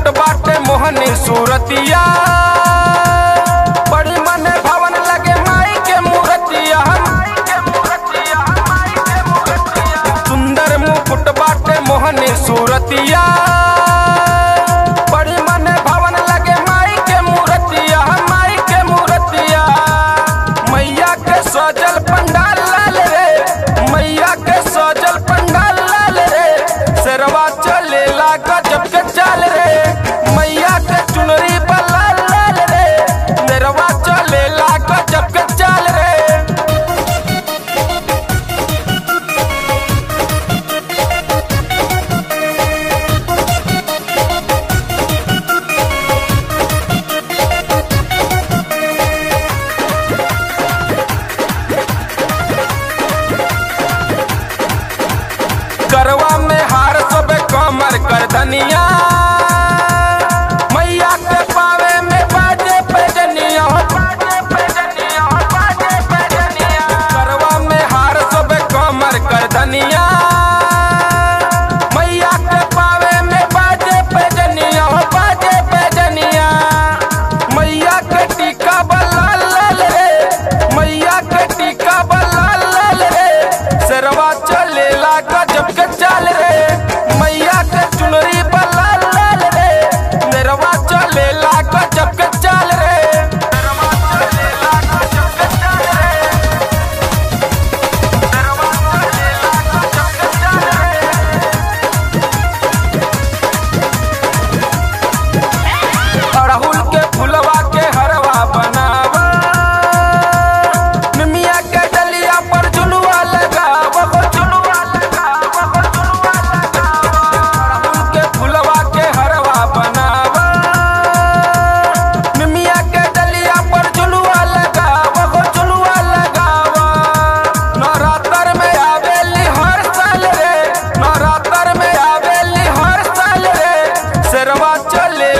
मुकुट बाटे मोहनी सूरतिया, बड़ी मन भवन लगे माई के मूर्तिया। सुंदर मुकुट बाटे मोहनी सूरतिया, बड़ी मन भवन लगे माई के मूर्तिया, माई के मूर्तिया। मैया के सजल पंडाल लाल रे, मैया के सजल पंडाल लाल रे, शेरवा चलेला गजब के चाल रे, मैया के चुनरी लाल लाल रे, शेरवा चलेला गजब के चाल रे। करवा में हार सोबे कमर कर धनिया, मैया के पावे में बाजे पैजनिया, बाजे पैजनिया, बाजे पैजनिया। करवा में हार सोबे कमर कर धनिया, मैया के पावे में बाजे पैजनिया, बाजे पैजनिया। मैया के टीका लाल लाल रे, मैया के टीका लाल लाल रे, शेरवा चलेला गजब के चाल रे, मैया के चुनरी लाल लाल रे, शेरवा चलेला गजब के चाल रे, शेरवा चलेला गजब के चाल रे, शेरवा चलेला गजब के चाल रे। अड़हुल के फुलवा के हरवा बनावा, निमिया के डलिया पर झुलुआ लगावा, झुलुआ लगावा, झुलुआ लगावा। अड़हुल के फुलवा के हरवा बनावा, निमिया के डलिया पर झुलुआ लगावा, झुलुआ लगावा। नवरात्र में आवेली हर साल रे, नवरात्र में आवेली हर साल रे, शेरवा चले